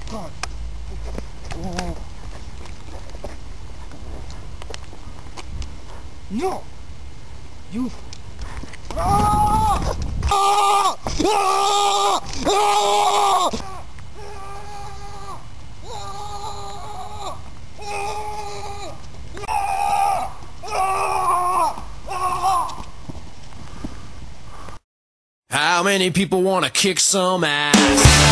God. Oh. No! You... Ah! Ah! Ah! Ah! How many people wanna kick some ass?